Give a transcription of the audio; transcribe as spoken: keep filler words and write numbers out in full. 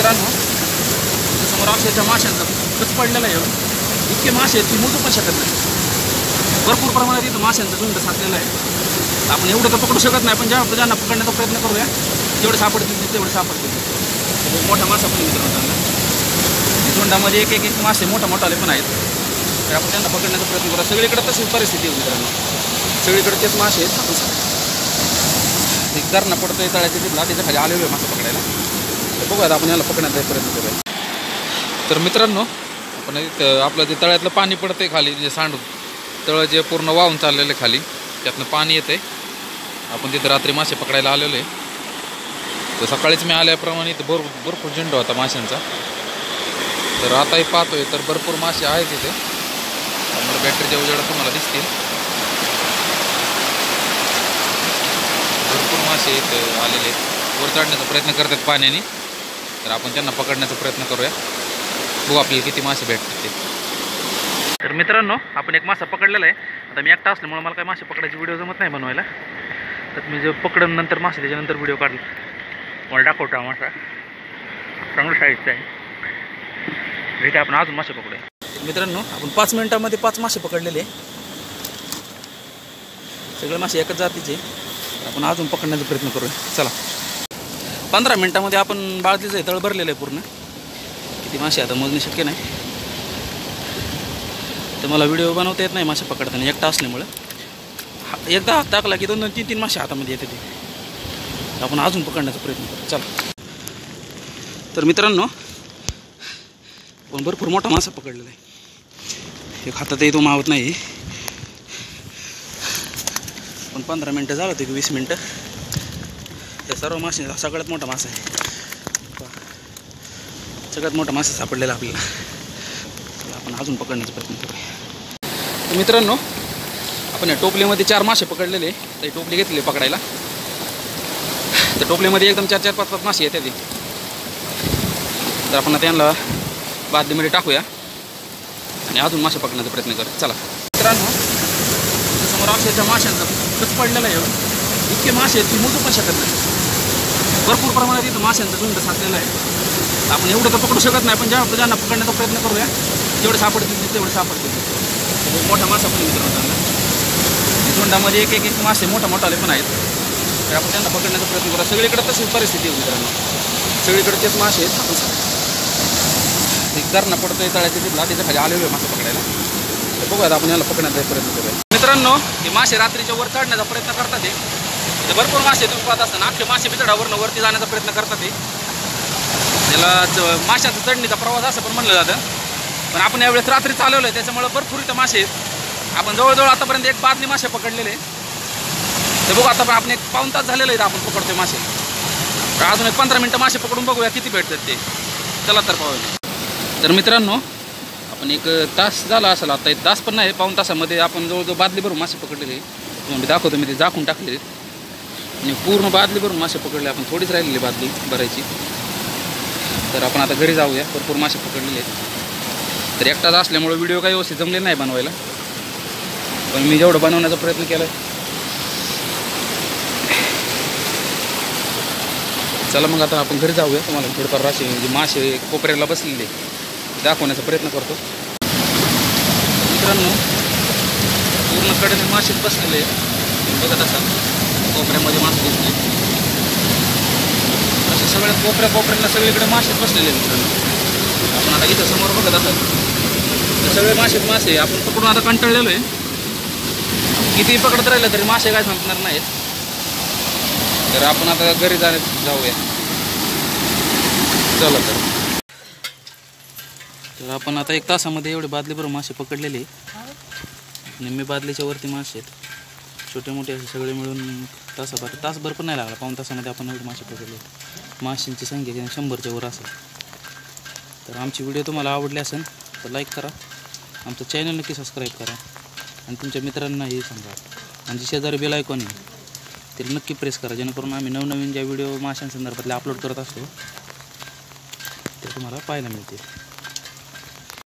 मित्रांनो समोर अक्षरशः माशांचा कच पडलेला आहे. इतके मासे आहेत की मोजू पण शकत नाही. भरपूर प्रमाणात इथं माशांचा झुंड साचलेला आहे. आपण एवढं तर पकडू शकत नाही, पण ज्या ज्यांना पकडण्याचा प्रयत्न करूया जेवढे सापडतील तेवढे सापडतील. मोठा मासा पण मित्रांनो त्यांना झुंडामध्ये एक एक एक मासे मोठा मोठाले पण आहेत. तर आपण त्यांना पकडण्याचा प्रयत्न करूया. सगळीकडे तशीच परिस्थिती आहे मित्रांनो, सगळीकडे तेच मासे आहेत. आपण एक धरणं पडतोय तळ्याच्या तिथला, त्याच्या खाली आलेलो आहे मासा पकडायला. तर बघूया आपण याला पकडण्याचा प्रयत्न करूया. तर मित्रांनो आपण इथं आपलं जे तळ्यातलं पाणी पडतंय खाली, जे सांडून तळं जे पूर्ण वाहून चाललेलं आहे खाली, त्यातनं पाणी येतंय. आपण तिथं रात्री मासे पकडायला आलेलो आहे. तर सकाळीच मी आल्याप्रमाणे इथं भरपूर भरपूर झेंड होता माशांचा. तर आताही पाहतोय तर भरपूर मासे आहेत तिथे. त्यामुळे बॅटरीच्या उजेडात तुम्हाला दिसतील भरपूर मासे इथं आलेले आहेत. वर चढण्याचा प्रयत्न करतात पाण्याने. तर आपण त्यांना पकडण्याचा प्रयत्न करूया, बघू आपल्याला किती मासे भेटतात ते. तर मित्रांनो आपण एक मासा पकडलेला आहे. आता मी एकटा असल्यामुळे मला काही मासे पकडायची व्हिडिओ जमत नाही बनवायला. तर मी जे पकडून नंतर मासे त्याच्यानंतर व्हिडिओ काढला मला दाखवतो. मासा चांगला साईजचा आहे. ठीक आहे, आपण अजून मासे पकडूया. मित्रांनो आपण पाच मिनिटांमध्ये पाच मासे पकडलेले. सगळे मासे एकच जातीचे. आपण अजून पकडण्याचा प्रयत्न करूया. चला, पंधरा मिनिटांमध्ये आपण बाळतीचं तळ भरलेलं आहे पूर्ण. किती मासे आता मोजणे शक्य नाही. तर मला व्हिडिओ बनवता येत नाही मासे पकडताना एकटा असल्यामुळं. एकदा हात टाकला की दोन दोन तीन तीन मासे हातामध्ये येते ते. आपण अजून पकडण्याचा प्रयत्न करू. चला. तर मित्रांनो आपण भरपूर मोठा मासा पकडलेला आहे. एक हातातही तो मावत नाही. पण पंधरा मिनटं झालं होते की वीस मिनटं. त्या सर्व मासे सगळ्यात मोठा मासा आहे. सगळ्यात मोठा मासा सापडलेला आपल्याला. चला आपण अजून पकडण्याचा प्रयत्न करूया. तर मित्रांनो आपण या टोपलीमध्ये चार मासे पकडलेले. तर टोपली घेतली पकडायला. तर टोपलीमध्ये एकदम चार चार पाच पाच मासे येतात. तर आपण त्यांना बादलीमध्ये टाकूया आणि अजून मासे पकडण्याचा प्रयत्न करूया. चला मित्रांनो समोर अक्षरशः माशांचा कच पडलेला आहे. इतके मासे आहेत की मोजू पण शकत नाही. भरपूर प्रमाणात इथं माशांचा झुंड साचलेला आहे. आपण एवढं तर पकडू शकत नाही, पण ज्या ज्यांना पकडण्याचा प्रयत्न करूया जेवढे सापडतील तेवढे सापडतील. मोठा मासा पण मित्रांनो त्यांना झुंडामध्ये एक एक एक मासे मोठा मोठाले पण आहेत. तर आपण त्यांना पकडण्याचा प्रयत्न करूया. सगळीकडे तशीच परिस्थिती आहे मित्रांनो, सगळीकडे तेच मासे आहेत. आपण एक धरणं पडतोय तळ्याच्या तिथला, त्याच्या खाली आलेलो आहे मासा पकडायला. तर बघूया आपण याला पकडण्याचा प्रयत्न करूया. मित्रांनो हे मासे रात्रीच्या वर चढण्याचा प्रयत्न करतात. ते भरपूर मासे तुम्ही पाहत असताना अख्खे मासे बितडावरनं वरती जाण्याचा प्रयत्न करतात. ते त्याला माशाचा चढणीचा प्रवास असं पण म्हणलं जातं. पण आपण यावेळेस रात्री चालवलं आहे त्याच्यामुळे भरपूर इथं मासे आहेत. आपण जवळजवळ आतापर्यंत एक बादली मासे पकडलेले. ते बघू आता पण आपण एक पाऊण तास झालेलं आहे आपण पकडतोय मासे. तर अजून एक पंधरा मिनटं मासे पकडून बघूया किती भेटतात ते. चला तर पाहूया. तर मित्रांनो आपण एक तास झाला असेल आता. एक तास पण नाही, पाऊण तासामध्ये आपण जवळजवळ बादली भरून मासे पकडलेले. मी दाखवतो, मी ते झाकून टाकले आणि पूर्ण बादली भरून मासे पकडले. आपण थोडीच राहिलेली बादली भरायची. तर आपण आता घरी जाऊया. भरपूर मासे पकडलेले आहेत. तर एकटाच असल्यामुळे व्हिडिओ काही व्यवस्थित जमले नाही बनवायला, पण मी जेवढं बनवण्याचा प्रयत्न केला. चला मग आता आपण घरी जाऊया. तुम्हाला थोडंफार राशी म्हणजे मासे कोपऱ्याला बसलेले दाखवण्याचा प्रयत्न करतो. मित्रांनो पूर्ण कडेने मासेच बसलेले बघत असाल. कोपऱ्यामध्ये मासे दिसले असे सगळ्या कोपऱ्या कोपऱ्याला सगळीकडे मासेच बसलेले मित्रांनो. आपण आता इथं समोर बघत असाल तर सगळे मासेच मासे. आपण पकडून आता कंटाळलेलो आहे. कितीही पकडत राहिलं तरी मासे काय संपणार नाहीत. तर आपण आता घरी जाण्या जाऊया. चला तर तर आपण आता एक तासामध्ये एवढे बादलीभरून मासे पकडलेले. निम्मे बादलीच्या वरती मासे आहेत. छोटे मोठे असे सगळे मिळून तासाभर तासभर पण नाही लागला. पाऊण तासामध्ये आपण एवढे मासे पकडले. माशांची संख्या शंभरच्या वर असेल. तर आमची व्हिडिओ तुम्हाला आवडली असेल तर लाईक करा. आमचं चॅनल नक्की सबस्क्राईब करा आणि तुमच्या मित्रांनाही सांगा. आणि जे शेजारी बेल आयकॉन आहे ते नक्की प्रेस करा, जेणेकरून आम्ही नवनवीन ज्या व्हिडिओ माशांसंदर्भातले अपलोड करत असतो ते तुम्हाला पाहायला मिळतील.